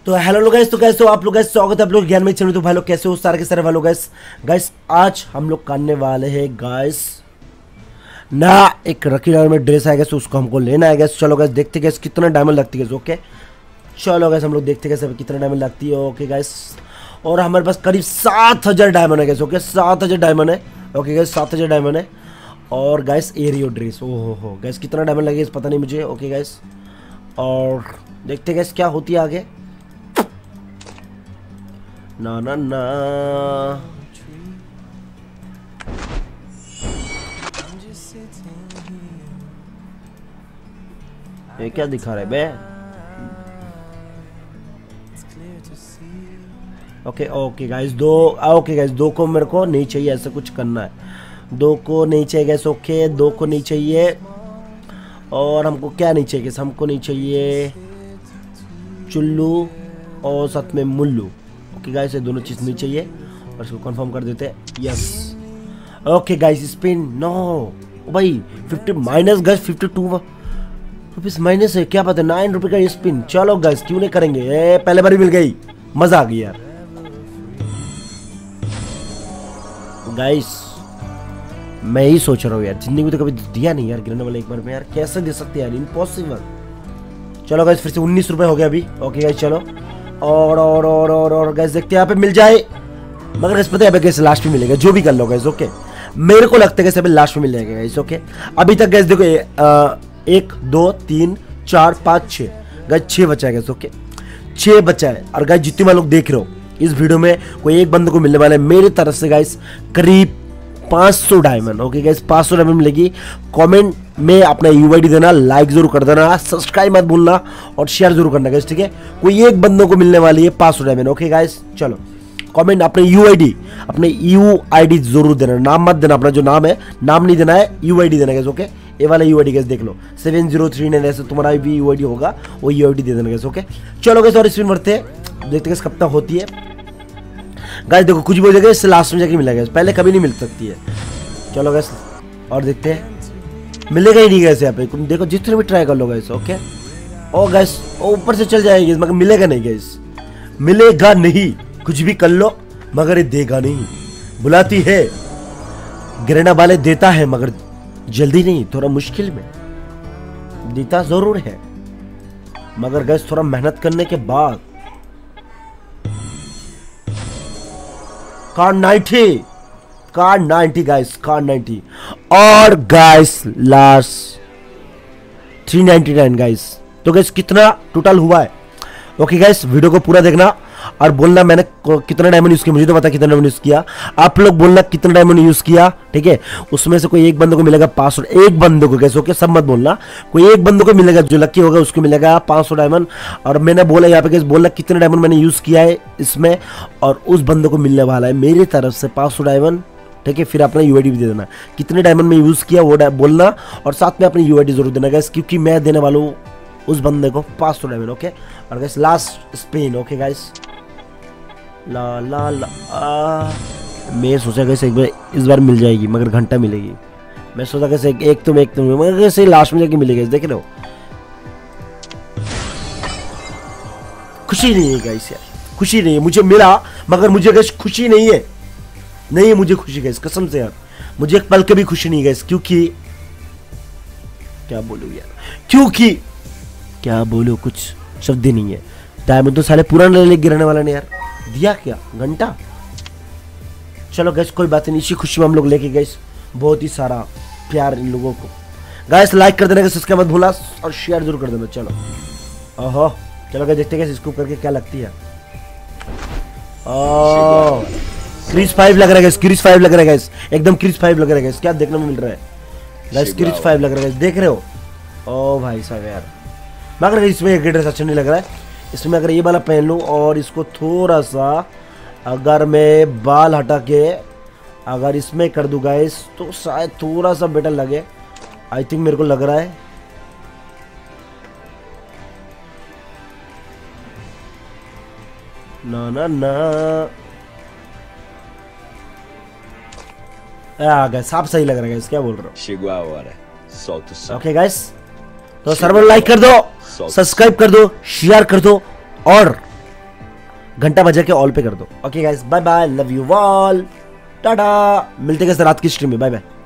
तो हेलो लोग गाइस, तो कैसे हो आप लोग गाइस। स्वागत है आप लोग ज्ञान में चैनल। तो भाई लोग कैसे हो सारे के सारे भाई लोग गाइस। गाइस आज हम लोग करने वाले हैं गाइस ना एक रकी डायमंड में ड्रेस आएगा, तो उसको हमको लेना है गाइस। चलो गाइस देखते गाइस कितना डायमंड लगती है। ओके चलो गाइस हम लोग देखते गाइस कितना डायमंड लगती है। ओके गाइस और हमारे पास करीब 7000 डायमंड है गाइस। ओके 7000 डायमंड है। ओके गाइस 7000 डायमंड है। और गाइस एरियो ड्रेस, ओहो हो गाइस कितना डायमंड लगेगा पता नहीं मुझे। ओके गाइस और देखते गाइस क्या होती है आगे। ना ना ना ये क्या दिखा रहा है बे। ओके गाइस दो को मेरे को नहीं चाहिए, ऐसा कुछ करना है। दो को नहीं चाहिए गैस। ओके दो को नहीं चाहिए। और हमको क्या नहीं चाहिए गैस, हमको नहीं चाहिए चुल्लू और साथ में मुल्लू। ओके गाइस ये दोनों चीज नहीं चाहिए और इसको कंफर्म कर देते हैं। Yes okay guys spin no भाई 50 माइनस गाइस 52 रुपीस माइनस है। क्या पता 9 रुपए का स्पिन। चलो गाइस क्यों नहीं करेंगे, पहले बार ही मिल गई, मजा आ गई यार। गाइस मैं ही सोच रहा हूँ यार, जिंदगी में तो कभी दिया नहीं यार गिरने वाला एक बार में यार, कैसे दे सकते यार, इम्पॉसिबल। चलो गाइस फिर से 19 रुपए हो गया अभी। ओके गाइस चलो और गाइस देखते हैं यहाँ पे मिल जाए, मगर गाइस पता है गाइस लास्ट में मिलेगा, जो भी कर लो गाइस। ओके मेरे को लगता है गाइस लास्ट में मिल जाएगा गाइस। ओके अभी तक गाइस देखो 1 2 3 4 5 6 गाइस 6 बचा है गाइस। ओके 6 बचा है। और गाइस जितने लोग देख रहे हो इस वीडियो में कोई एक बंदे को मिलने वाला है मेरी तरफ से गाइस करीब 500 डायमंड। ओके गाइस 500 डायमंड मिलेगी। कमेंट में अपना यूआईडी देना, लाइक जरूर कर देना, सब्सक्राइब मत भूलना और शेयर जरूर करना गाइस। ठीक है कोई एक बंदों को मिलने वाली है 500 डायमंड। ओके गाइस चलो कमेंट अपने यूआईडी जरूर देना, नाम मत देना, अपना जो नाम है नाम नहीं देना है, यूआईडी देना गाइस। ओके ये वाला यूआईडी गाइस देख लो 7039 ऐसे तुम्हारा भी यूआईडी होगा, वो यूआईडी दे देना गाइस। ओके चलो गाइस और स्पिन भरते हैं, देखते गाइस कब तक होती है। गाइस देखो कुछ भी हो जाएगा इससे लास्ट में जाके मिलेगा, पहले कभी नहीं मिल सकती है। चलो गाइस और देखते हैं, मिलेगा ही नहीं गाइस यहाँ पे। तुम देखो जितने भी ट्राई कर लो गाइस। ओके ओ गाइस ऊपर से चल जाएगी मगर मिलेगा नहीं गाइस, मिलेगा नहीं। कुछ भी कर लो मगर ये देगा नहीं। बुलाती है गिरना वाले देता है मगर जल्दी नहीं, थोड़ा मुश्किल में देता जरूर है मगर गाइस थोड़ा मेहनत करने के बाद। कार 90 गाइस, कार 90 और गाइस लास्ट 399 गाइस। तो गाइस कितना टोटल हुआ है। ओके गाइस वीडियो को पूरा देखना और बोलना मैंने कितना डायमंड यूज किया, मुझे तो पता कितना डायमंड यूज किया, आप लोग बोलना कितना डायमंड यूज किया। ठीक है उसमें से कोई एक बंदे को मिलेगा 500, एक बंदे को गाइस। ओके सब मत बोलना, कोई एक बंदे को मिलेगा, जो लकी होगा उसको मिलेगा 500 डायमंड। और मैंने बोला यहाँ पे गाइस बोलना कितना डायमंड मैंने यूज किया है इसमें, और उस बंदे को मिलने वाला है मेरी तरफ से 500 डायमंड। ठीक है फिर अपना यूआईडी भी दे देना, कितने डायमंड में यूज किया वो बोलना, और साथ में अपनी यूआईडी जरूर देना गाइस, क्योंकि मैं देने वाला हूँ उस बंदे को 500 डायमंड। ओके और guys last spin. Okay guys ला ला ला मैं सोचा कैसे एक बार इस बार मिल जाएगी मगर घंटा मिलेगी। मैं सोचा कैसे एक तुम मगर कैसे लास्ट में जाके मिलेगा। देख रहे हो खुशी नहीं है गाइस यार, खुशी नहीं है। मुझे मिला मगर मुझे गाइस खुशी नहीं है, नहीं है मुझे खुशी गाइस कसम से यार, मुझे एक पल के भी खुशी नहीं गाइस। क्योंकि क्या बोलूं यार, क्योंकि क्या बोलूं कुछ शब्द ही नहीं है। डायमंड तो साले पूरा ले गिरने वाला नहीं यार, दिया क्या घंटा। चलो गैस कोई बात नहीं, इसी खुशी में हम लोग लेके गए बहुत ही सारा प्यार इन लोगों को। गैस लाइक कर देना, सब्सक्राइब मत भूलना और शेयर जरूर कर देना। चलो ओहो चलो गैस देखते हैं इसको करके क्या लगती है। ओह क्रीज 5 लग रहा है गैस, क्रीज 5 लग रहा है गैस, एकदम क्रीज 5 लग रहा है गैस। क्या देखने में मिल रहा है गैस, क्रीज 5 लग रहा है गैस, देख रहे हो। ओ भाई साहब यार मगर इसमें एक ड्रेस अच्छा नहीं लग रहा है। इसमें अगर ये वाला पहन लूँ और इसको थोड़ा सा अगर मैं बाल हटा के अगर इसमें कर दूँ गाइस तो शायद थोड़ा सा बेटर लगे। आई थिंक मेरे को लग रहा है। ना ना ना गाइस आप सही लग रहा है गाइस, क्या बोल रहा हूँ। ओके गाइस तो सर्वर लाइक कर दो, सब्सक्राइब कर दो, शेयर कर दो और घंटा बजा के ऑल पे कर दो। Okay guys, bye bye, love you all, tata. मिलते हैं रात की स्ट्रीम में, बाय बाय।